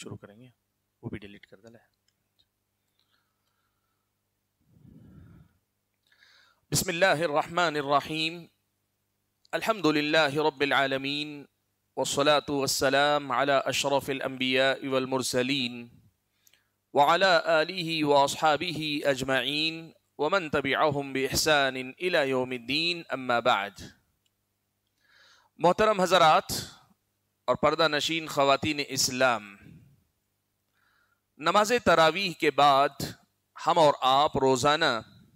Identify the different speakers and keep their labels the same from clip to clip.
Speaker 1: شروع کریں گے وہ بھی ڈیلیٹ کر دیں. بسم اللہ الرحمن الرحیم الحمد للہ رب العالمین والصلاة والسلام على اشرف الانبیاء والمرسلین وعلى آلہ واصحابہ اجمعین ومن تبعهم بإحسان الى یوم الدین اما بعد. محترم حضرات اور پردہ نشین خواتین اسلام، نماز تراویح کے بعد ہم اور آپ روزانہ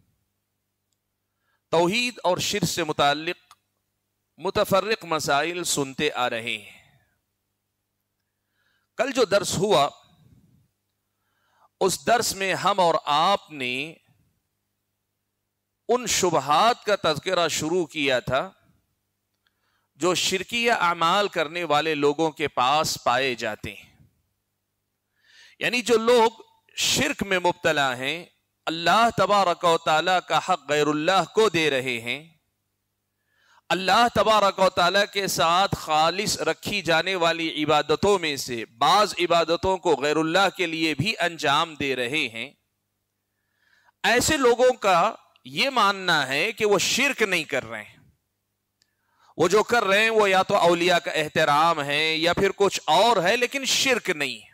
Speaker 1: توحید اور شرک سے متعلق متفرق مسائل سنتے آ رہے ہیں. کل جو درس ہوا اس درس میں ہم اور آپ نے ان شبہات کا تذکرہ شروع کیا تھا جو شرکیہ اعمال کرنے والے لوگوں کے پاس پائے جاتے ہیں. یعنی جو لوگ شرک میں مبتلا ہیں، اللہ تبارک و تعالیٰ کا حق غیر اللہ کو دے رہے ہیں، اللہ تبارک و تعالیٰ کے ساتھ خالص رکھی جانے والی عبادتوں میں سے بعض عبادتوں کو غیر اللہ کے لیے بھی انجام دے رہے ہیں. ایسے لوگوں کا یہ ماننا ہے کہ وہ شرک نہیں کر رہے ہیں، وہ جو کر رہے ہیں وہ یا تو اولیاء کا احترام ہے یا پھر کچھ اور ہے، لیکن شرک نہیں ہے.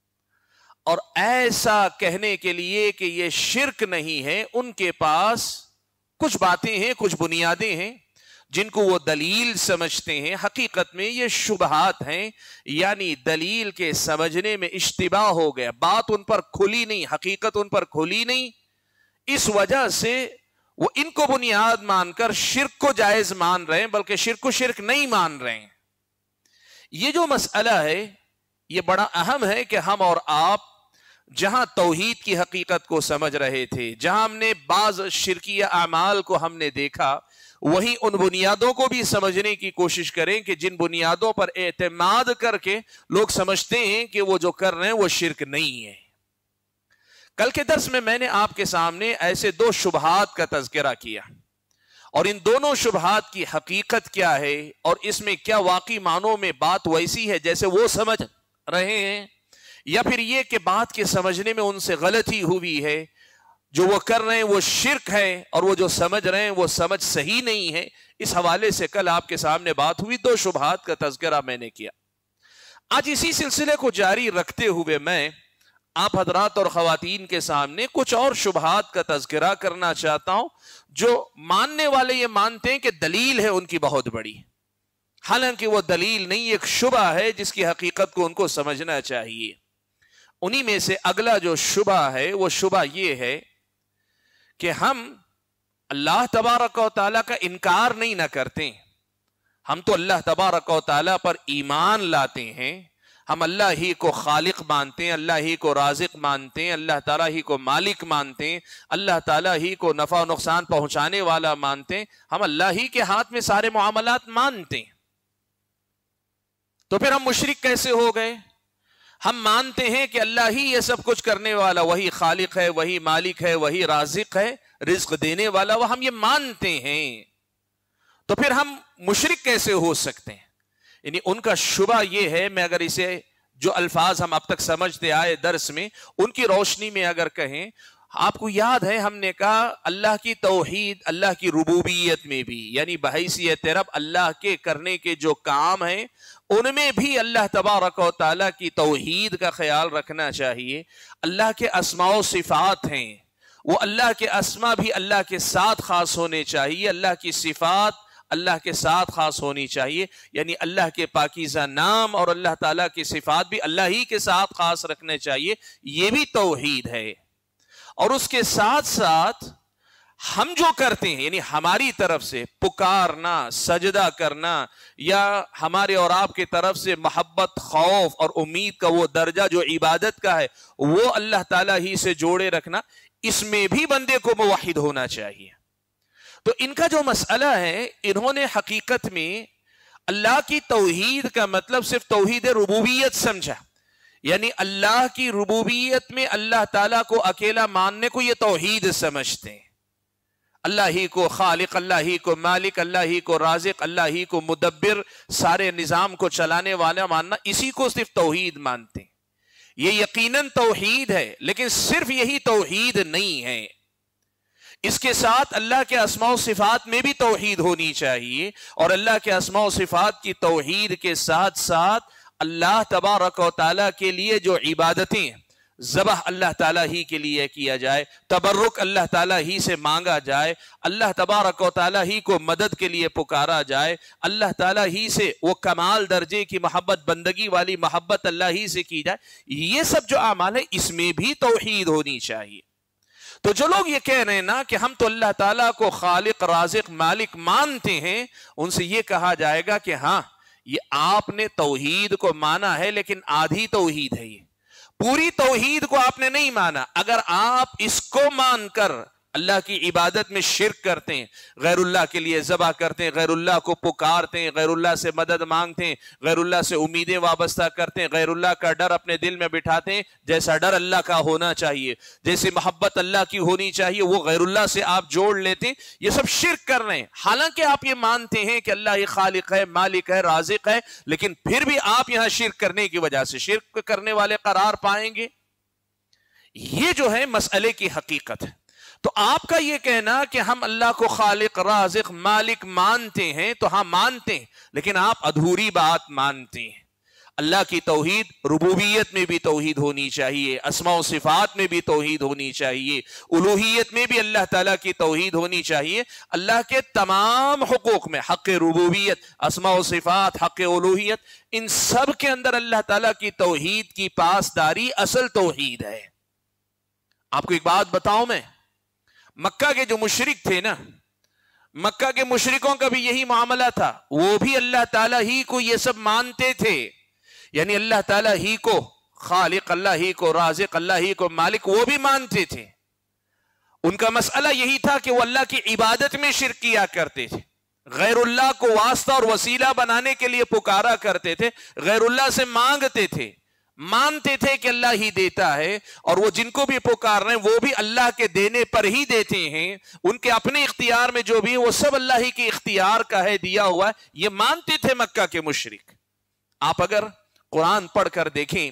Speaker 1: اور ایسا کہنے کے لیے کہ یہ شرک نہیں ہے، ان کے پاس کچھ باتیں ہیں، کچھ بنیادیں ہیں جن کو وہ دلیل سمجھتے ہیں. حقیقت میں یہ شبہات ہیں، یعنی دلیل کے سمجھنے میں اشتباہ ہو گیا، بات ان پر کھلی نہیں، حقیقت ان پر کھلی نہیں. اس وجہ سے وہ ان کو بنیاد مان کر شرک کو جائز مان رہے ہیں، بلکہ شرک کو شرک نہیں مان رہے ہیں. یہ جو مسئلہ ہے یہ بڑا اہم ہے کہ ہم اور آپ جہاں توحید کی حقیقت کو سمجھ رہے تھے، جہاں ہم نے بعض شرکیہ اعمال کو ہم نے دیکھا، وہیں ان بنیادوں کو بھی سمجھنے کی کوشش کریں کہ جن بنیادوں پر اعتماد کر کے لوگ سمجھتے ہیں کہ وہ جو کر رہے ہیں وہ شرک نہیں ہے. کل کے درس میں نے آپ کے سامنے ایسے دو شبہات کا تذکرہ کیا، اور ان دونوں شبہات کی حقیقت کیا ہے اور اس میں کیا واقعی معنوں میں بات ویسی ہے جیسے وہ سمجھ رہے ہیں، یا پھر یہ کہ بات کے سمجھنے میں ان سے غلطی ہوئی ہے، جو وہ کر رہے ہیں وہ شرک ہے اور وہ جو سمجھ رہے ہیں وہ سمجھ صحیح نہیں ہے. اس حوالے سے کل آپ کے سامنے بات ہوئی، دو شبہات کا تذکرہ میں نے کیا. آج اسی سلسلے کو جاری رکھتے ہوئے میں آپ حضرات اور خواتین کے سامنے کچھ اور شبہات کا تذکرہ کرنا چاہتا ہوں جو ماننے والے یہ مانتے ہیں کہ دلیل ہے ان کی بہت بڑی، حالانکہ وہ دلیل نہیں، ایک شبہ ہے جس کی حقیقت کو ان کو سمجھنا چاہیے. انہی میں سے اگلا جو شبہ ہے وہ شبہ یہ ہے کہ ہم اللہ تبارک و تعالیٰ کا انکار نہیں نہ کرتے، ہم تو اللہ تبارک و تعالیٰ پر ایمان لاتے ہیں، ہم اللہ ہی کو خالق مانتے ہیں، اللہ ہی کو رازق مانتے ہیں، اللہ تعالیٰ ہی کو مالک مانتے ہیں، اللہ تعالیٰ ہی کو نفع و نقصان پہنچانے والا مانتے ہیں، ہم اللہ ہی کے ہاتھ میں سارے معاملات مانتے ہیں. تو پھر ہم مشرک کیسے ہو گئے؟ ہم مانتے ہیں کہ اللہ ہی یہ سب کچھ کرنے والا، وہی خالق ہے، وہی مالک ہے، وہی رازق ہے، رزق دینے والا، وہ ہم یہ مانتے ہیں. تو پھر ہم مشرک کیسے ہو سکتے ہیں؟ یعنی ان کا شبہ یہ ہے، میں اگر اسے جو الفاظ ہم اب تک سمجھتے آئے درس میں ان کی روشنی میں اگر کہیں، آپ کو یاد ہے ہم نے کہا اللہ کی توحید، اللہ کی ربوبیت میں بھی، یعنی بحیثیت رب اللہ کے کرنے کے جو کام ہیں ان میں بھی اللہ تبارک و تعالیٰ کی توحید کا خیال رکھنا چاہیے. اللہ کے اسماء و صفات ہیں، وہ اللہ کے اسماء بھی اللہ کے ساتھ خاص ہونے چاہیے، اللہ کی صفات اللہ کے ساتھ خاص ہونی چاہیے، یعنی اللہ کے پاکیزہ نام اور اللہ تعالیٰ کی صفات بھی اللہ ہی کے ساتھ خاص رکھنے چاہیے. یہ بھی توحید ہے. اور اس کے ساتھ ساتھ ہم جو کرتے ہیں، یعنی ہماری طرف سے پکارنا، سجدہ کرنا، یا ہمارے اور آپ کی طرف سے محبت، خوف اور امید کا وہ درجہ جو عبادت کا ہے وہ اللہ تعالیٰ ہی سے جوڑے رکھنا، اس میں بھی بندے کو موحد ہونا چاہیے. تو ان کا جو مسئلہ ہے، انہوں نے حقیقت میں اللہ کی توحید کا مطلب صرف توحید ربوبیت سمجھا، یعنی اللہ کی ربوبیت میں اللہ تعالیٰ کو اکیلا ماننے کو یہ توحید سمجھتے ہیں. اللہ ہی کو خالق، اللہ ہی کو مالک، اللہ ہی کو رازق، اللہ ہی کو مدبر، سارے نظام کو چلانے والا ماننا، اسی کو صرف توحید مانتے ہیں. یہ یقیناً توحید ہے، لیکن صرف یہی توحید نہیں ہے، اس کے ساتھ اللہ کے اسماء و صفات میں بھی توحید ہونی چاہیے، اور اللہ کے اسماء و صفات کی توحید کے ساتھ ساتھ اللہ تبارک و تعالیٰ کے لیے جو عبادتیں، ذبح اللہ تعالیٰ ہی کے لیے کیا جائے، تبرک اللہ تعالیٰ ہی سے مانگا جائے، اللہ تبارک و تعالیٰ ہی کو مدد کے لیے پکارا جائے، اللہ تعالیٰ ہی سے وہ کمال درجے کی محبت، بندگی والی محبت اللہ ہی سے کی جائے، یہ سب جو اعمال ہے اس میں بھی توحید ہونی چاہیے۔ تو جو لوگ یہ کہہ رہے ہیں نا کہ ہم تو اللہ تعالیٰ کو خالق، رازق، مالک مانتے ہیں، ان سے یہ کہا جائے گا کہ ہاں یہ آپ نے توحید کو مانا ہے، لیکن آدھی توحید ہے، یہ پوری توحید کو آپ نے نہیں مانا۔ اگر آپ اس کو مان کر اللہ کی عبادت میں شرک کرتے ہیں، غیر اللہ کے لیے ذبح کرتے ہیں، غیر اللہ کو پکارتے ہیں، غیر اللہ سے مدد مانگتے ہیں، غیر اللہ سے امیدیں وابستہ کرتے ہیں، غیر اللہ کا ڈر اپنے دل میں بٹھاتے ہیں، جیسا ڈر اللہ کا ہونا چاہیے، جیسے محبت اللہ کی ہونی چاہیے وہ غیر اللہ سے آپ جوڑ لیتے ہیں، یہ سب شرک کر رہے ہیں۔ حالانکہ آپ یہ مانتے ہیں کہ اللہ ہی خالق ہے، مالک ہے، رازق ہے، لیکن پھر بھی آپ یہاں شرک کرنے کی وجہ سے شرک کرنے والے قرار پائیں گے۔ یہ جو ہے مسئلے کی حقیقت ہے۔ تو آپ کا یہ کہنا کہ ہم اللہ کو خالق، رازق، مالک مانتے ہیں، تو ہاں مانتے ہیں، لیکن آپ ادھوری بات مانتے ہیں۔ اللہ کی توحید، ربوبیت میں بھی توحید ہونی چاہیے، اسماء و صفات میں بھی توحید ہونی چاہیے، الوہیت میں بھی اللہ تعالیٰ کی توحید ہونی چاہیے، اللہ کے تمام حقوق میں، حق ربوبیت، اسماء و صفات، حق الوہیت، ان سب کے اندر اللہ تعالیٰ کی توحید کی پاسداری اصل توحید ہے۔ آپ کو ایک بات بتاؤں میں، مکہ کے جو مشرک تھے نا، مکہ کے مشرکوں کا بھی یہی معاملہ تھا، وہ بھی اللہ تعالیٰ ہی کو یہ سب مانتے تھے، یعنی اللہ تعالیٰ ہی کو خالق، اللہ ہی کو رازق، اللہ ہی کو مالک، وہ بھی مانتے تھے۔ ان کا مسئلہ یہی تھا کہ وہ اللہ کی عبادت میں شرک کیا کرتے تھے، غیر اللہ کو واسطہ اور وسیلہ بنانے کے لیے پکارا کرتے تھے، غیر اللہ سے مانگتے تھے، مانتے تھے کہ اللہ ہی دیتا ہے، اور وہ جن کو بھی پکار رہے ہیں وہ بھی اللہ کے دینے پر ہی دیتے ہیں، ان کے اپنے اختیار میں جو بھی وہ سب اللہ ہی کے اختیار کا ہے، دیا ہوا ہے، یہ مانتے تھے مکہ کے مشرک۔ آپ اگر قرآن پڑھ کر دیکھیں،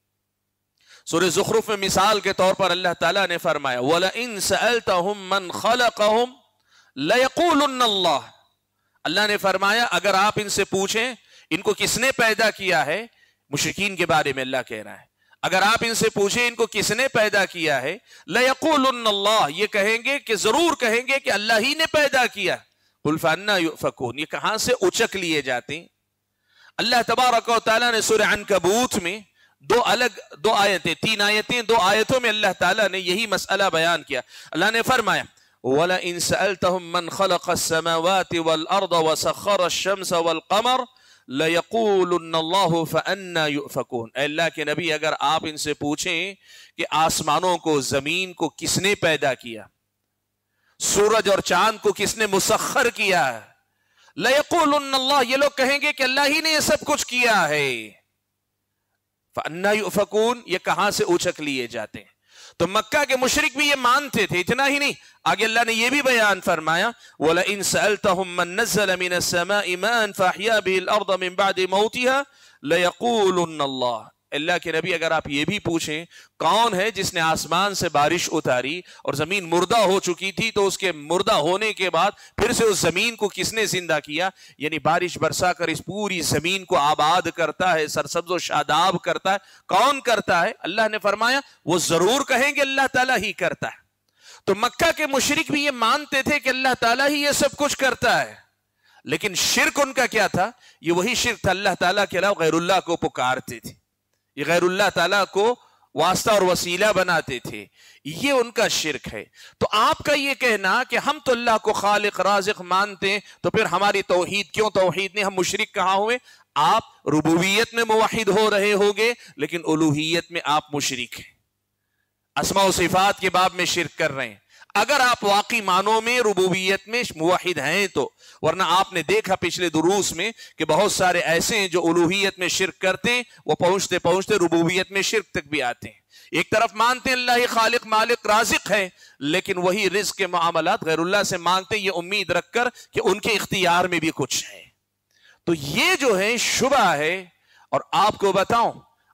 Speaker 1: سورہ زخرف میں مثال کے طور پر اللہ تعالیٰ نے فرمایا وَلَئِن سَأَلْتَهُم مَّن خَلَقَهُمْ لَيَقُولُنَّ اللَّهُ، اللہ نے فرمایا اگر آپ ان سے پوچھیں ان کو کس نے پیدا کیا ہے، مشرکین کے بارے میں اللہ کہہ رہا ہے، اگر آپ ان سے پوچھیں ان کو کس نے پیدا کیا ہے، لَيَقُولُنَّ اللَّهُ، یہ کہیں گے کہ ضرور کہیں گے کہ اللہ ہی نے پیدا کیا۔ قُلْ فَأَنَّىٰ يُؤْفَكُونَ، یہ کہاں سے اچک لیے جاتے ہیں؟ اللہ تبارک و تعالیٰ نے سورہ عنکبوت میں دو آیتیں، 3 آیتیں، 2 آیتوں میں اللہ تعالیٰ نے یہی مسئلہ بیان کیا۔ اللہ نے فرمایا وَلَئِن سَأَلْتَهُم مَّن خَلَقَ السَّمَاوَاتِ وَالْأَرْضَ وَسَخَّرَ الشَّمْسَ وَالْقَمَرَ لَيَقُولُنَّ اللَّهُ فَأَنَّىٰ يُؤْفَكُونَ، اے اللہ کے نبی اگر آپ ان سے پوچھیں کہ آسمانوں کو، زمین کو کس نے پیدا کیا، سورج اور چاند کو کس نے مسخر کیا، لَيَقُولُنَّ اللَّهُ، یہ لوگ کہیں گے کہ اللہ ہی نے یہ سب کچھ کیا ہے۔ فَأَنَّىٰ يُؤْفَكُونَ، یہ کہاں سے اچک لیے جاتے ہیں؟ تو مکہ کے مشرک بھی یہ مانتے تھے، اتنا ہی نہیں، آگے اللہ نے یہ بھی بیان فرمایا وَلَئِن سَأَلْتَهُم مَّن نَّزَّلَ مِنَ السَّمَاءِ مَاءً فَأَحْيَا بِهِ الْأَرْضَ مِن بَعْدِ مَوْتِهَا لَيَقُولُنَّ اللَّهُ، اللہ کے نبی اگر آپ یہ بھی پوچھیں کون ہے جس نے آسمان سے بارش اتاری اور زمین مردہ ہو چکی تھی تو اس کے مردہ ہونے کے بعد پھر سے اس زمین کو کس نے زندہ کیا، یعنی بارش برسا کر اس پوری زمین کو آباد کرتا ہے، سرسبز و شاداب کرتا ہے، کون کرتا ہے؟ اللہ نے فرمایا وہ ضرور کہیں گے اللہ تعالیٰ ہی کرتا ہے۔ تو مکہ کے مشرک بھی یہ مانتے تھے کہ اللہ تعالیٰ ہی یہ سب کچھ کرتا ہے، لیکن شرک ان کا کیا تھا؟ یہ وہی شرک تھا، اللہ تعالیٰ کے علاوہ غیر اللہ کو پکارتے تھے، یہ غیر اللہ تعالیٰ کو واسطہ اور وسیلہ بناتے تھے، یہ ان کا شرک ہے۔ تو آپ کا یہ کہنا کہ ہم تو اللہ کو خالق، رازق مانتے ہیں، تو پھر ہماری توحید کیوں توحید نہیں؟ ہم مشرک کہاں ہوئے؟ آپ ربوبیت میں موحد ہو رہے ہوگے لیکن الوہیت میں آپ مشرک ہیں، اسماء و صفات کے باب میں شرک کر رہے ہیں۔ اگر آپ واقعی معنوں میں ربوبیت میں موحد ہیں تو، ورنہ آپ نے دیکھا پچھلے دروس میں کہ بہت سارے ایسے ہیں جو الوہیت میں شرک کرتے ہیں، وہ پہنچتے پہنچتے ربوبیت میں شرک تک بھی آتے ہیں۔ ایک طرف مانتے ہیں اللہ ہی خالق، مالک، رازق ہے، لیکن وہی رزق کے معاملات غیر اللہ سے مانگتے ہیں، یہ امید رکھ کر کہ ان کے اختیار میں بھی کچھ ہے۔ تو یہ جو ہے شبہ ہے۔ اور آپ کو بتاؤں،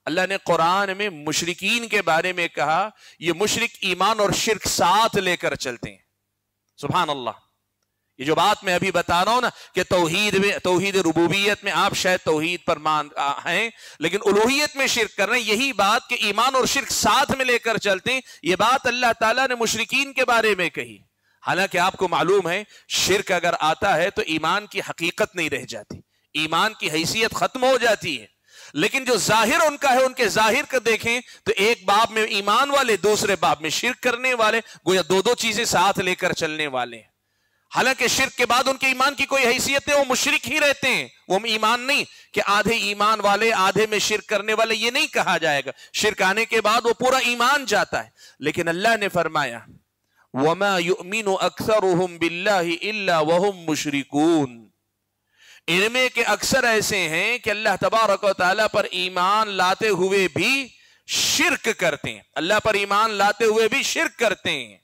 Speaker 1: اللہ نے قرآن میں مشرکین کے بارے میں کہا یہ مشرک ایمان اور شرک ساتھ لے کر چلتے ہیں. سبحان اللہ. یہ جو بات میں ابھی بتا رہا ہوں نا کہ توحید ربوبیت میں آپ شاید توحید پر مان ہیں لیکن الوہیت میں شرک کر رہے ہیں, یہی بات کہ ایمان اور شرک ساتھ میں لے کر چلتے ہیں, یہ بات اللہ تعالیٰ نے مشرکین کے بارے میں کہی. حالانکہ آپ کو معلوم ہے شرک اگر آتا ہے تو ایمان کی حقیقت نہیں رہ جاتی, ایمان کی حیثیت ختم ہو جاتی ہے. لیکن جو ظاہر ان کا ہے, ان کے ظاہر کا دیکھیں تو ایک باب میں ایمان والے, دوسرے باب میں شرک کرنے والے, گویا دو چیزیں ساتھ لے کر چلنے والے ہیں. حالانکہ شرک کے بعد ان کے ایمان کی کوئی حیثیت نہیں, وہ مشرک ہی رہتے ہیں, وہ ایمان نہیں کہ آدھے ایمان والے آدھے میں شرک کرنے والے, یہ نہیں کہا جائے گا. شرک آنے کے بعد وہ پورا ایمان جاتا ہے. لیکن اللہ نے فرمایا وَمَا يُؤْمِنُ أَكْثَرُهُمْ بِاللَّهِ إِلَّا وَهُمْ مُشْرِكُونَ. ان میں کہ اکثر ایسے ہیں کہ اللہ تبارک و تعالیٰ پر ایمان لاتے ہوئے بھی شرک کرتے ہیں, اللہ پر ایمان لاتے ہوئے بھی شرک کرتے ہیں.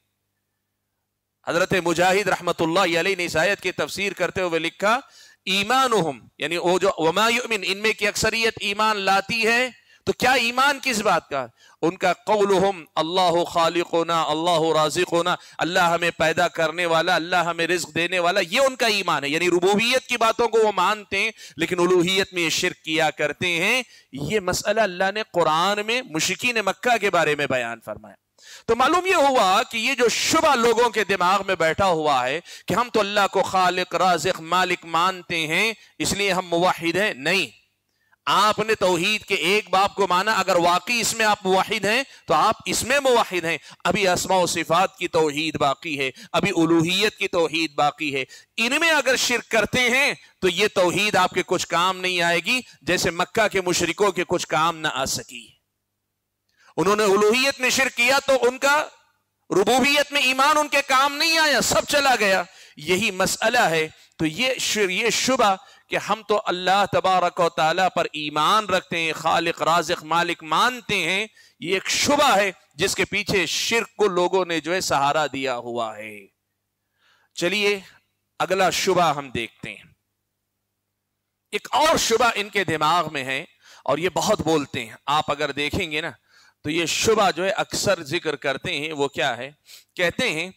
Speaker 1: حضرت مجاہد رحمت اللہ علیہ نے اس آیت کی تفسیر کرتے ہوئے لکھا ایمانہم, یعنی وہ جو وما یؤمن, ان میں کی اکثریت ایمان لاتی ہے تو کیا ایمان کس بات کا, ان کا قولہم اللہ خالقنا اللہ رازقنا, اللہ ہمیں پیدا کرنے والا, اللہ ہمیں رزق دینے والا, یہ ان کا ایمان ہے. یعنی ربوبیت کی باتوں کو وہ مانتے ہیں لیکن الوہیت میں یہ شرک کیا کرتے ہیں. یہ مسئلہ اللہ نے قرآن میں مشرکین مکہ کے بارے میں بیان فرمایا. تو معلوم یہ ہوا کہ یہ جو شبہ لوگوں کے دماغ میں بیٹھا ہوا ہے کہ ہم تو اللہ کو خالق رازق مالک مانتے ہیں اس لیے ہم موحد ہیں, نہیں. آپ نے توحید کے ایک باب کو مانا, اگر واقعی اس میں آپ موحد ہیں تو آپ اس میں موحد ہیں. ابھی اسماء و صفات کی توحید باقی ہے, ابھی الوہیت کی توحید باقی ہے. ان میں اگر شرک کرتے ہیں تو یہ توحید آپ کے کچھ کام نہیں آئے گی, جیسے مکہ کے مشرکوں کے کچھ کام نہ آ سکی. انہوں نے الوہیت میں شرک کیا تو ان کا ربوبیت میں ایمان ان کے کام نہیں آیا, سب چلا گیا. یہی مسئلہ ہے. تو یہ شبہ کہ ہم تو اللہ تبارک و تعالیٰ پر ایمان رکھتے ہیں, خالق رازق مالک مانتے ہیں, یہ ایک شبہ ہے جس کے پیچھے شرک کو لوگوں نے جو ہے سہارا دیا ہوا ہے. چلیے اگلا شبہ ہم دیکھتے ہیں. ایک اور شبہ ان کے دماغ میں ہے اور یہ بہت بولتے ہیں. آپ اگر دیکھیں گے نا تو یہ شبہ جو ہے اکثر ذکر کرتے ہیں. وہ کیا ہے, کہتے ہیں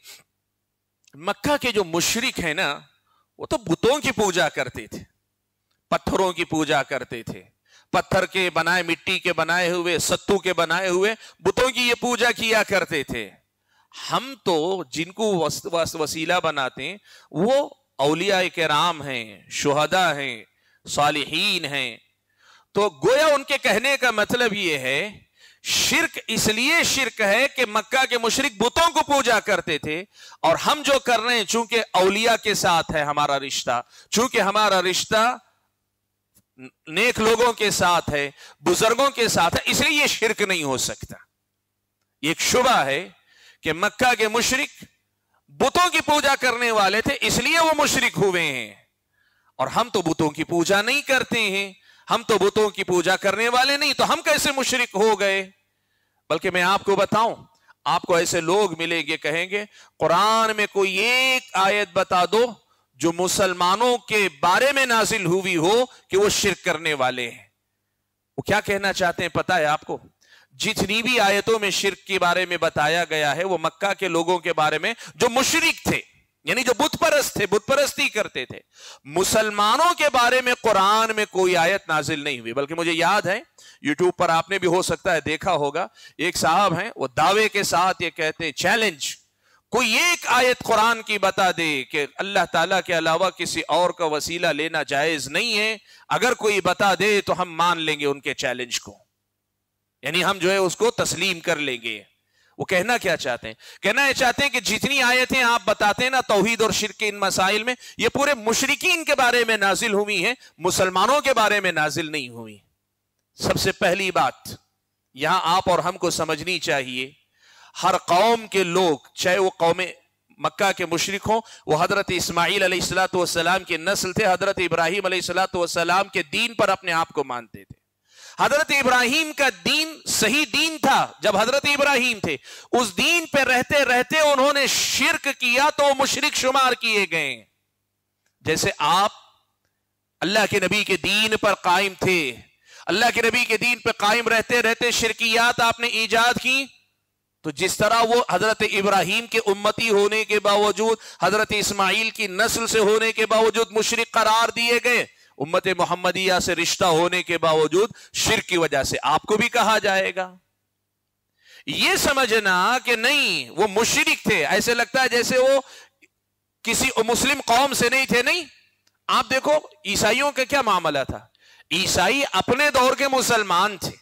Speaker 1: مکہ کے جو مشرک ہیں نا وہ تو بتوں کی پوجا کرتے تھے, پتھروں کی پوجا کرتے تھے, پتھر کے بنائے, مٹی کے بنائے ہوئے, ستو کے بنائے ہوئے بتوں کی یہ پوجا کیا کرتے تھے. ہم تو جن کو وسیلہ بناتے ہیں وہ اولیاء کرام ہیں, شہداء ہیں, صالحین ہیں. تو گویا ان کے کہنے کا مطلب یہ ہے شرک اس لیے شرک ہے کہ مکہ کے مشرک بتوں کو پوجا کرتے تھے اور ہم جو کر رہے ہیں چونکہ اولیاء کے ساتھ ہے ہمارا رشتہ, چونکہ ہمارا رشتہ نیک لوگوں کے ساتھ ہے, بزرگوں کے ساتھ ہے, اس لیے یہ شرک نہیں ہو سکتا. یہ ایک شبہ ہے کہ مکہ کے مشرک بتوں کی پوجا کرنے والے تھے اس لیے وہ مشرک ہوئے ہیں, اور ہم تو بتوں کی پوجا نہیں کرتے ہیں, ہم تو بتوں کی پوجا کرنے والے نہیں, تو ہم کیسے مشرک ہو گئے. بلکہ میں آپ کو بتاؤں, آپ کو ایسے لوگ ملیں گے کہیں گے قرآن میں کوئی ایک آیت بتا دو جو مسلمانوں کے بارے میں نازل ہوئی ہو کہ وہ شرک کرنے والے ہیں. وہ کیا کہنا چاہتے ہیں پتہ ہے آپ کو؟ جتنی بھی آیتوں میں شرک کے بارے میں بتایا گیا ہے وہ مکہ کے لوگوں کے بارے میں جو مشرک تھے, یعنی جو بت پرست تھے, بت پرستی کرتے تھے. مسلمانوں کے بارے میں قرآن میں کوئی آیت نازل نہیں ہوئی. بلکہ مجھے یاد ہے یوٹیوب پر آپ نے بھی ہو سکتا ہے دیکھا ہوگا, ایک صاحب ہیں وہ دعوے کے ساتھ یہ کہتے ہیں چیلنج, کوئی ایک آیت قرآن کی بتا دے کہ اللہ تعالیٰ کے علاوہ کسی اور کا وسیلہ لینا جائز نہیں ہے, اگر کوئی بتا دے تو ہم مان لیں گے ان کے چیلنج کو, یعنی ہم جو ہے اس کو تسلیم کر لیں گے. وہ کہنا کیا چاہتے ہیں؟ کہنا یہ چاہتے ہیں کہ جتنی آیتیں آپ بتاتے ہیں نا توحید اور شرک کے ان مسائل میں, یہ پورے مشرکین کے بارے میں نازل ہوئی ہیں, مسلمانوں کے بارے میں نازل نہیں ہوئی. سب سے پہلی بات یہاں آپ اور ہم کو سمجھنی چاہیے, ہر قوم کے لوگ چاہے وہ قوم مکہ کے مشرک ہوں, وہ حضرت اسماعیل علیہ السلام کی نسل تھے, حضرت ابراہیم علیہ السلام کے دین پر اپنے آپ کو مانتے تھے. حضرت ابراہیم کا دین صحیح دین تھا جب حضرت ابراہیم تھے, اس دین پہ رہتے رہتے انہوں نے شرک کیا تو وہ مشرک شمار کیے گئے. جیسے آپ اللہ کے نبی کے دین پر قائم تھے, اللہ کے نبی کے دین پہ قائم رہتے رہتے شرکیات آپ نے ایجاد کی، تو جس طرح وہ حضرت ابراہیم کے امتی ہونے کے باوجود، حضرت اسماعیل کی نسل سے ہونے کے باوجود مشرک قرار دیے گئے، امت محمدیہ سے رشتہ ہونے کے باوجود شرک کی وجہ سے آپ کو بھی کہا جائے گا۔ یہ سمجھنا کہ نہیں وہ مشرک تھے، ایسے لگتا ہے جیسے وہ کسی مسلم قوم سے نہیں تھے۔ نہیں، آپ دیکھو عیسائیوں کا کیا معاملہ تھا۔ عیسائی اپنے دور کے مسلمان تھے،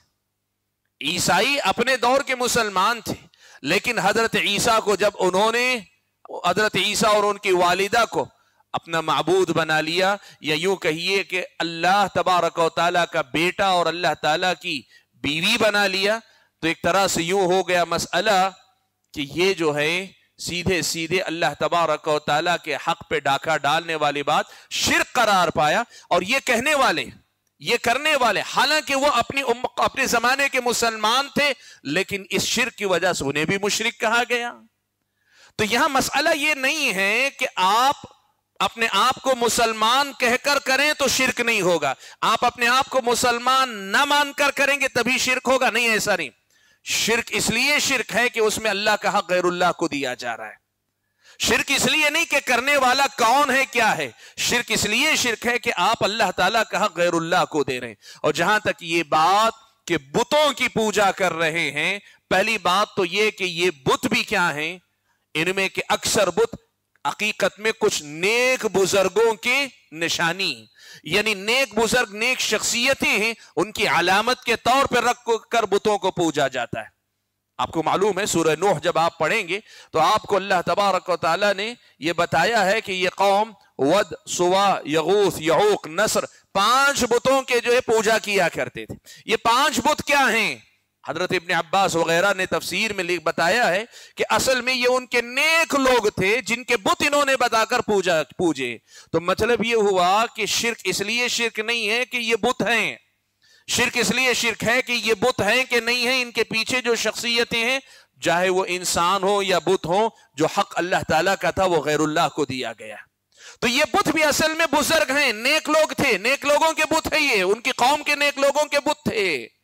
Speaker 1: عیسائی اپنے دور کے مسلمان تھے، لیکن حضرت عیسیٰ کو جب انہوں نے، حضرت عیسیٰ اور ان کی والدہ کو اپنا معبود بنا لیا، یا یوں کہیے کہ اللہ تبارک و تعالیٰ کا بیٹا اور اللہ تعالیٰ کی بیوی بنا لیا، تو ایک طرح سے یوں ہو گیا مسئلہ کہ یہ جو ہے سیدھے سیدھے اللہ تبارک و تعالیٰ کے حق پہ ڈاکہ ڈالنے والی بات شرک قرار پایا۔ اور یہ کہنے والے، یہ کرنے والے، حالانکہ وہ اپنے زمانے کے مسلمان تھے، لیکن اس شرک کی وجہ سے انہیں بھی مشرک کہا گیا۔ تو یہاں مسئلہ یہ نہیں ہے کہ آپ اپنے آپ کو مسلمان کہہ کر کریں تو شرک نہیں ہوگا، آپ اپنے آپ کو مسلمان نہ مان کر کریں گے تبھی شرک ہوگا، نہیں، ایسا نہیں۔ شرک اس لیے شرک ہے کہ اس میں اللہ کا حق غیر اللہ کو دیا جا رہا ہے۔ شرک اس لیے نہیں کہ کرنے والا کون ہے کیا ہے، شرک اس لیے شرک ہے کہ آپ اللہ تعالیٰ کا حق غیر اللہ کو دے رہے ہیں۔ اور جہاں تک یہ بات کہ بتوں کی پوجا کر رہے ہیں، پہلی بات تو یہ کہ یہ بت بھی کیا ہیں، ان میں کہ اکثر بت حقیقت میں کچھ نیک بزرگوں کی نشانی، یعنی نیک بزرگ، نیک شخصیتیں ہیں، ان کی علامت کے طور پر رکھ کر بتوں کو پوجا جاتا ہے۔ آپ کو معلوم ہے سورہ نوح جب آپ پڑھیں گے تو آپ کو اللہ تبارک و تعالیٰ نے یہ بتایا ہے کہ یہ قوم ود، سوا، یغوث، یعوق، نصر، 5 بتوں کے جو ہے پوجا کیا کرتے تھے۔ یہ 5 بت کیا ہیں؟ حضرت ابن عباس وغیرہ نے تفسیر میں بتایا ہے کہ اصل میں یہ ان کے نیک لوگ تھے جن کے بت انہوں نے بتا کر پوجے۔ تو مطلب یہ ہوا کہ شرک اس لیے شرک نہیں ہے کہ یہ بت ہیں، شرک اس لیے شرک ہے کہ یہ بت ہیں کہ نہیں ہیں، ان کے پیچھے جو شخصیتیں ہیں، چاہے وہ انسان ہو یا بت ہو، جو حق اللہ تعالیٰ کا تھا وہ غیر اللہ کو دیا گیا۔ تو یہ بت بھی اصل میں بزرگ ہیں، نیک لوگ تھے، نیک لوگوں کے بت ہیں، یہ ان کی قوم کے نیک لوگوں کے بت تھے۔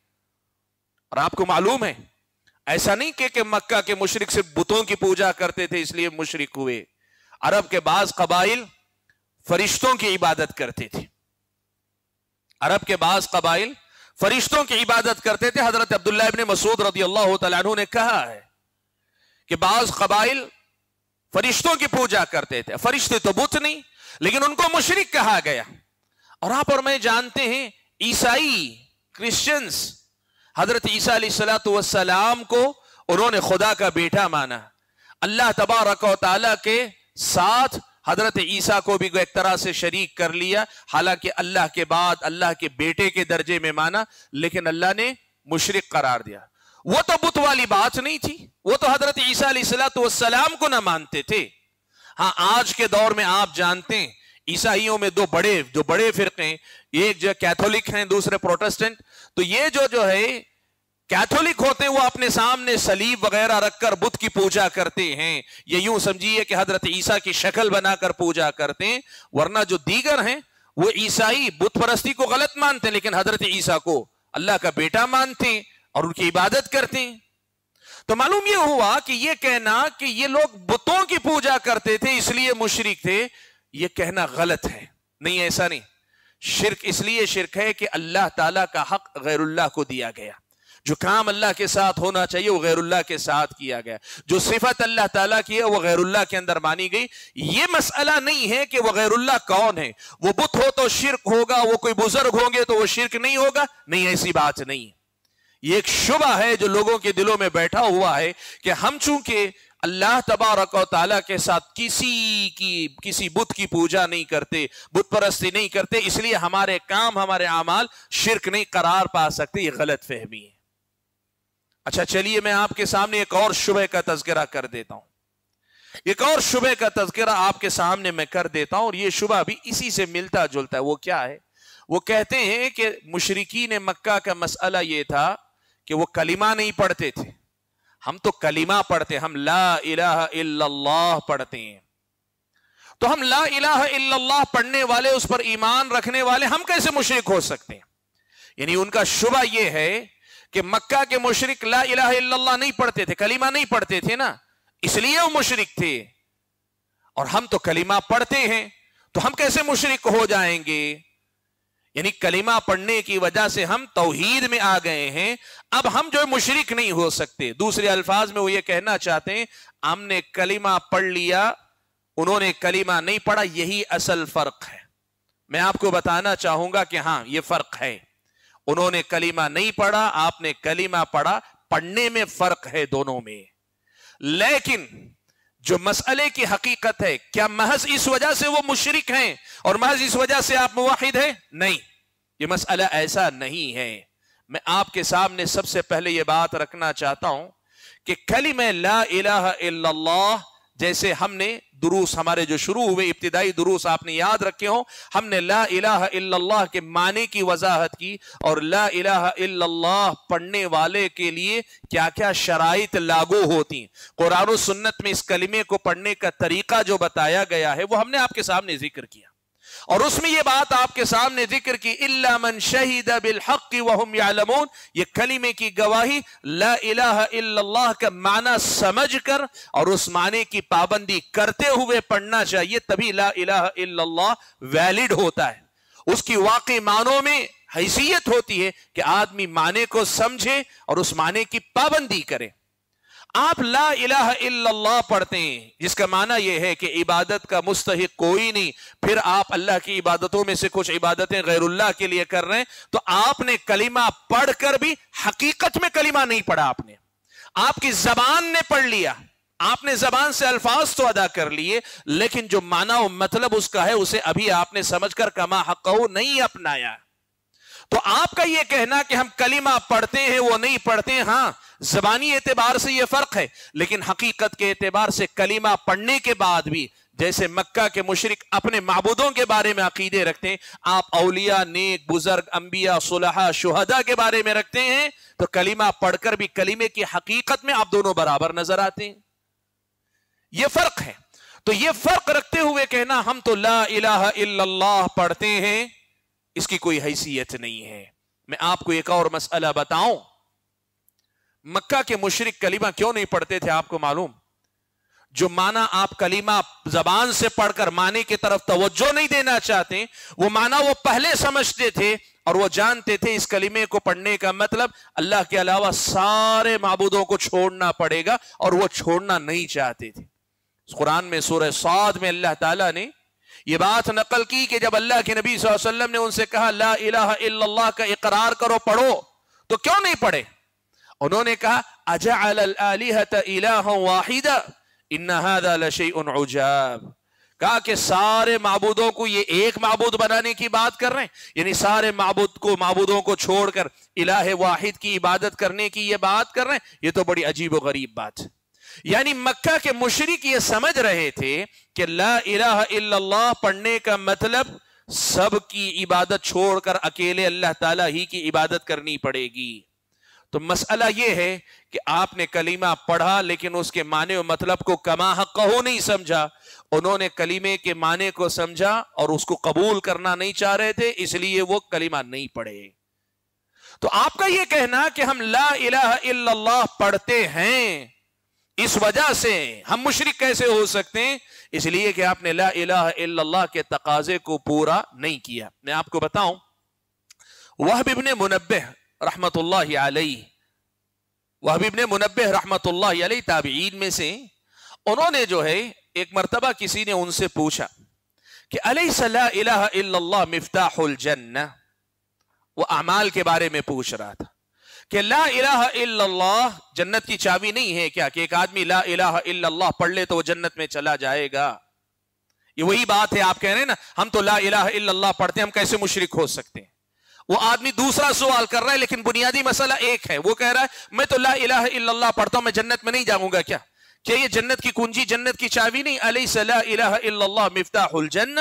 Speaker 1: اور آپ کو معلوم ہے ایسا نہیں کہ مکہ کے مشرک صرف بتوں کی پوجا کرتے تھے اس لیے مشرک ہوئے۔ عرب کے بعض قبائل فرشتوں کی عبادت کرتے تھے، عرب کے بعض قبائل فرشتوں کی عبادت کرتے تھے۔ حضرت عبداللہ ابن مسعود رضی اللہ تعالیٰ عنہ نے کہا ہے کہ بعض قبائل فرشتوں کی پوجا کرتے تھے، فرشتے تو بت نہیں، لیکن ان کو مشرک کہا گیا۔ اور آپ اور میں جانتے ہیں عیسائی، کرسچنز، حضرت عیسیٰ علیہ السلام کو انہوں نے خدا کا بیٹا مانا، اللہ تبارک و تعالیٰ کے ساتھ حضرت عیسیٰ کو بھی ایک طرح سے شریک کر لیا، حالانکہ اللہ کے بعد اللہ کے بیٹے کے درجے میں مانا، لیکن اللہ نے مشرک قرار دیا۔ وہ تو بت والی بات نہیں تھی، وہ تو حضرت عیسیٰ علیہ السلام کو نہ مانتے تھے۔ ہاں آج کے دور میں آپ جانتے ہیں عیسائیوں میں دو بڑے فرقے ہیں، ایک جو کیتھولک ہیں، دوسرے پروٹسٹنٹ۔ تو یہ جو ہے کیتھولک ہوتے ہیں وہ اپنے سامنے صلیب وغیرہ رکھ کر بت کی پوجا کرتے ہیں، یہ یوں سمجھیے کہ حضرت عیسیٰ کی شکل بنا کر پوجا کرتے ہیں۔ ورنہ جو دیگر ہیں وہ عیسائی بت پرستی کو غلط مانتے ہیں، لیکن حضرت عیسیٰ کو اللہ کا بیٹا مانتے ہیں اور ان کی عبادت کرتے ہیں۔ تو معلوم یہ ہوا کہ یہ کہنا کہ یہ لوگ بتوں کی پوجا کرتے تھے اس لیے مشرک تھے، یہ کہنا غلط ہے۔ نہیں، ایسا نہیں۔ شرک اس لیے شرک ہے کہ اللہ تعالیٰ کا حق غیر اللہ کو دیا گیا، جو کام اللہ کے ساتھ ہونا چاہیے وہ غیر اللہ کے ساتھ کیا گیا، جو صفت اللہ تعالیٰ کی ہے وہ غیر اللہ کے اندر مانی گئی۔ یہ مسئلہ نہیں ہے کہ وہ غیر اللہ کون ہے، وہ بت ہو تو شرک ہوگا، وہ کوئی بزرگ ہوں گے تو وہ شرک نہیں ہوگا، نہیں، ایسی بات نہیں ہے۔ یہ ایک شبہ ہے جو لوگوں کے دلوں میں بیٹھا ہوا ہے کہ ہم چونکہ اللہ تبارک و تعالیٰ کے ساتھ کسی بت کی پوجا نہیں کرتے، بت پرستی نہیں کرتے، اس لیے ہمارے کام، ہمارے اعمال شرک نہیں قرار پا سکتے۔ یہ غلط فہمی ہے۔ اچھا چلیے میں آپ کے سامنے ایک اور شبہ کا تذکرہ کر دیتا ہوں، ایک اور شبہ کا تذکرہ آپ کے سامنے میں کر دیتا ہوں، اور یہ شبہ بھی اسی سے ملتا جلتا ہے۔ وہ کیا ہے؟ وہ کہتے ہیں کہ مشرکین مکہ کا مسئلہ یہ تھا کہ وہ کلمہ نہیں پڑھتے تھے۔ ہم تو کلمہ پڑھتے، ہم لا الہ الا اللہ پڑھتے ہیں، تو ہم لا الہ الا اللہ پڑھنے والے، اس پر ایمان رکھنے والے، ہم کیسے مشرک ہو سکتے ہیں؟ یعنی ان کا شبہ یہ ہے کہ مکہ کے مشرک لا الہ الا اللہ نہیں پڑھتے تھے، کلمہ نہیں پڑھتے تھے نا، اس لیے وہ مشرک تھے، اور ہم تو کلمہ پڑھتے ہیں تو ہم کیسے مشرک ہو جائیں گے؟ یعنی کلمہ پڑھنے کی وجہ سے ہم توحید میں آ گئے ہیں، اب ہم جو مشرک نہیں ہو سکتے۔ دوسرے الفاظ میں وہ یہ کہنا چاہتے ہیں ہم نے کلمہ پڑھ لیا، انہوں نے کلمہ نہیں پڑھا، یہی اصل فرق ہے۔ میں آپ کو بتانا چاہوں گا کہ ہاں یہ فرق ہے، انہوں نے کلمہ نہیں پڑھا، آپ نے کلمہ پڑھا، پڑھنے میں فرق ہے دونوں میں۔ لیکن جو مسئلے کی حقیقت ہے، کیا محض اس وجہ سے وہ مشرک ہیں اور محض اس وجہ سے آپ موحد ہیں؟ نہیں، یہ مسئلہ ایسا نہیں ہے۔ میں آپ کے سامنے سب سے پہلے یہ بات رکھنا چاہتا ہوں کہ کلمہ لا الہ الا اللہ، جیسے ہم نے دروس ہمارے جو شروع ہوئے ابتدائی دروس آپ نے یاد رکھے ہوں، ہم نے لا الہ الا اللہ کے معنی کی وضاحت کی، اور لا الہ الا اللہ پڑھنے والے کے لیے کیا کیا شرائط لاگو ہوتی ہیں۔ قرآن و سنت میں اس کلمے کو پڑھنے کا طریقہ جو بتایا گیا ہے وہ ہم نے آپ کے سامنے ذکر کیا، اور اس میں یہ بات آپ کے سامنے ذکر کی الا من شہد بالحق وهم يعلمون، یہ کلمے کی گواہی لا الہ الا اللہ کا معنی سمجھ کر اور اس معنی کی پابندی کرتے ہوئے پڑھنا چاہیے، تبھی لا الہ الا اللہ ویلڈ ہوتا ہے۔ اس کی واقعی معنوں میں حیثیت ہوتی ہے کہ آدمی معنی کو سمجھے اور اس معنی کی پابندی کرے۔ آپ لا الہ الا اللہ پڑھتے ہیں جس کا معنی یہ ہے کہ عبادت کا مستحق کوئی نہیں، پھر آپ اللہ کی عبادتوں میں سے کچھ عبادتیں غیر اللہ کے لیے کر رہے ہیں، تو آپ نے کلمہ پڑھ کر بھی حقیقت میں کلمہ نہیں پڑھا، آپ کی زبان نے پڑھ لیا، آپ نے زبان سے الفاظ تو ادا کر لیے، لیکن جو معنی و مطلب اس کا ہے اسے ابھی آپ نے سمجھ کر کما حقہ نہیں اپنایا۔ تو آپ کا یہ کہنا کہ ہم کلمہ پڑھتے ہیں وہ نہیں پڑھتے ہیں، ہاں زبانی اعتبار سے یہ فرق ہے، لیکن حقیقت کے اعتبار سے کلمہ پڑھنے کے بعد بھی جیسے مکہ کے مشرک اپنے معبودوں کے بارے میں عقیدے رکھتے ہیں، آپ اولیاء، نیک، بزرگ، انبیاء، صلحاء، شہداء کے بارے میں رکھتے ہیں، تو کلمہ پڑھ کر بھی کلمے کی حقیقت میں آپ دونوں برابر نظر آتے ہیں۔ یہ فرق ہے۔ تو یہ فرق رکھتے ہوئے کہنا ہم تو لا الہ الا اللہ پڑھتے ہیں، اس کی کوئی حیثیت نہیں ہے۔ میں آپ کو ایک اور مسئلہ بتاؤں، مکہ کے مشرک کلمہ کیوں نہیں پڑھتے تھے آپ کو معلوم؟ جو معنی آپ کلمہ زبان سے پڑھ کر معنی کی طرف توجہ نہیں دینا چاہتے، وہ معنی وہ پہلے سمجھتے تھے اور وہ جانتے تھے اس کلمے کو پڑھنے کا مطلب اللہ کے علاوہ سارے معبودوں کو چھوڑنا پڑے گا، اور وہ چھوڑنا نہیں چاہتے تھے۔ قرآن میں سورہ صاد میں اللہ تعالیٰ نے یہ بات نقل کی کہ جب اللہ کے نبی صلی اللہ علیہ وسلم نے ان سے کہا لا الہ الا اللہ کا اقرار کرو، پڑھو، تو کیوں نہیں پڑھے؟ انہوں نے کہا اجعل الالہۃ الہا واحدا ان ھذا لشیء عجاب، کہا کہ سارے معبودوں کو یہ ایک معبود بنانے کی بات کر رہے ہیں، یعنی سارے معبودوں کو چھوڑ کر الہ واحد کی عبادت کرنے کی یہ بات کر رہے ہیں، یہ تو بڑی عجیب و غریب بات ہے۔ یعنی مکہ کے مشرک یہ سمجھ رہے تھے کہ لا الہ الا اللہ پڑھنے کا مطلب سب کی عبادت چھوڑ کر اکیلے اللہ تعالیٰ ہی کی عبادت کرنی پڑے گی۔ تو مسئلہ یہ ہے کہ آپ نے کلمہ پڑھا لیکن اس کے معنی و مطلب کو کما حقہ نہیں سمجھا، انہوں نے کلمے کے معنی کو سمجھا اور اس کو قبول کرنا نہیں چاہ رہے تھے، اس لیے وہ کلمہ نہیں پڑھے۔ تو آپ کا یہ کہنا کہ ہم لا الہ الا اللہ پڑھتے ہیں، اس وجہ سے ہم مشرک کیسے ہو سکتے ہیں؟ اس لیے کہ آپ نے لا الہ الا اللہ کے تقاضے کو پورا نہیں کیا۔ میں آپ کو بتاؤں، وہب ابن منبہ رحمت اللہ علیہ، وہب ابن منبہ رحمت اللہ علیہ تابعین میں سے، انہوں نے جو ہے ایک مرتبہ کسی نے ان سے پوچھا کہ الیس لا الہ الا اللہ مفتاح الجنہ، وہ اعمال کے بارے میں پوچھ رہا تھا کہ لا الہ الا اللہ جنت کی چابی نہیں ہے کیا، کہ ایک آدمی لا الہ الا اللہ پڑھ لے تو وہ جنت میں چلا جائے گا؟ یہ وہی بات ہے، آپ کہہ رہے ہیں نا ہم تو لا الہ الا اللہ پڑھتے ہیں، ہم کیسے مشرک ہو سکتے ہیں؟ وہ آدمی دوسرا سوال کر رہا ہے لیکن بنیادی مسئلہ ایک ہے، وہ کہہ رہا ہے میں تو لا الہ الا اللہ پڑھتا ہوں، میں جنت میں نہیں جاؤں گا کیا یہ جنت کی کنجی، جنت کی چابی نہیں؟ الیس لا الہ الا اللہ مفتاح الجنہ؟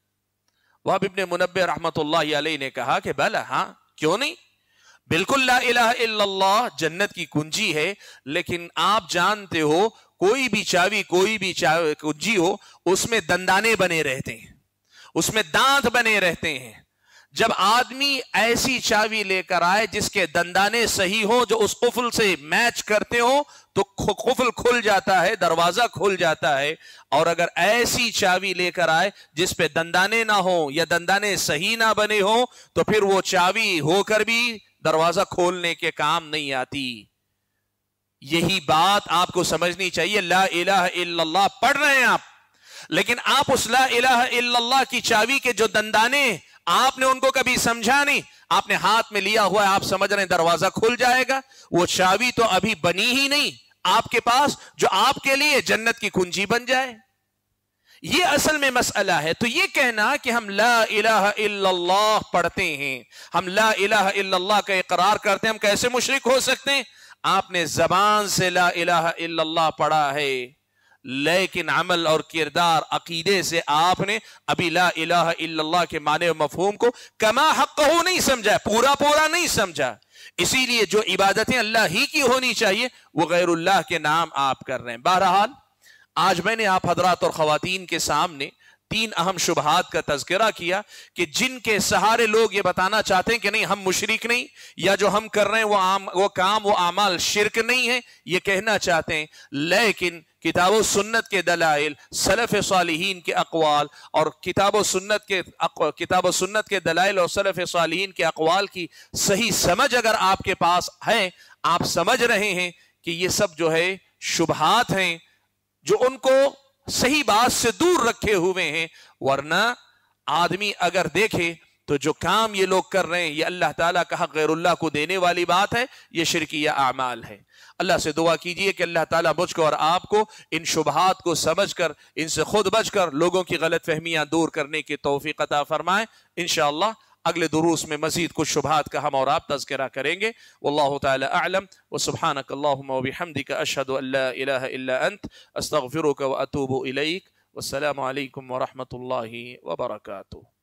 Speaker 1: وہب ابن منبہ رحمت اللہ علیہ نے کہا کہ بلہ، ہاں کیوں نہیں، بالکل لا الہ الا اللہ جنت کی کنجی ہے، لیکن آپ جانتے ہو کوئی بھی چابی، کوئی بھی کنجی ہو، اس میں دندانے بنے رہتے ہیں، اس میں دانت بنے رہتے ہیں۔ جب آدمی ایسی چابی لے کر آئے جس کے دندانے صحیح ہوں، جو اس قفل سے میچ کرتے ہوں، تو قفل کھل جاتا ہے، دروازہ کھل جاتا ہے. اور اگر ایسی چابی لے کر آئے جس پہ دندانے نہ ہوں یا دندانے صحیح نہ بنے ہوں، تو پھر وہ چابی ہو کر بھی دروازہ کھولنے کے کام نہیں آتی. یہی بات آپ کو سمجھنی چاہیے. لا الہ الا اللہ پڑھ رہے ہیں آپ، لیکن آپ اس لا الہ الا اللہ کی چابی کے جو دندانے آپ نے ان کو کبھی سمجھا نہیں. آپ نے ہاتھ میں لیا ہوا ہے، آپ سمجھ رہے ہیں دروازہ کھل جائے گا. وہ چابی تو ابھی بنی ہی نہیں آپ کے پاس جو آپ کے لیے جنت کی کنجی بن جائے. یہ اصل میں مسئلہ ہے. تو یہ کہنا کہ ہم لا الہ الا اللہ پڑھتے ہیں، ہم لا الہ الا اللہ کا اقرار کرتے ہیں، ہم کیسے مشرک ہو سکتے ہیں؟ آپ نے زبان سے لا الہ الا اللہ پڑھا ہے، لیکن عمل اور کردار عقیدے سے آپ نے ابھی لا الہ الا اللہ کے معنی و مفہوم کو کما حقہ نہیں سمجھا، پورا نہیں سمجھا. اسی لیے جو عبادتیں اللہ ہی کی ہونی چاہیے وہ غیر اللہ کے نام آپ کر رہے ہیں. بہرحال آج میں نے آپ حضرات اور خواتین کے سامنے 3 اہم شبہات کا تذکرہ کیا کہ جن کے سہارے لوگ یہ بتانا چاہتے ہیں کہ نہیں ہم مشرک نہیں، یا جو ہم کر رہے ہیں وہ کام وہ اعمال شرک نہیں ہے، یہ کہنا چاہتے ہیں. لیکن کتاب و سنت کے دلائل، سلف صالحین کے اقوال اور کتاب و سنت کے دلائل اور سلف صالحین کے اقوال کی صحیح سمجھ اگر آپ کے پاس ہے، آپ سمجھ رہے ہیں کہ یہ سب جو ہے شبہات ہیں جو ان کو صحیح بات سے دور رکھے ہوئے ہیں. ورنہ آدمی اگر دیکھے تو جو کام یہ لوگ کر رہے ہیں یہ اللہ تعالیٰ کا حق غیر اللہ کو دینے والی بات ہے، یہ شرکیہ اعمال ہے. اللہ سے دعا کیجئے کہ اللہ تعالیٰ مجھ کو اور آپ کو ان شبہات کو سمجھ کر ان سے خود بچ کر لوگوں کی غلط فہمیاں دور کرنے کی توفیق عطا فرمائے. انشاءاللہ اگلے دروس میں مزید کچھ شبہات کا ہم اور آپ تذکرہ کریں گے. واللہ تعالی اعلم وسبحانک اللہم وبحمدک اشہد ان لا الہ الا انت استغفرک واتوب الیک. والسلام علیکم ورحمۃ اللہ وبرکاتہ.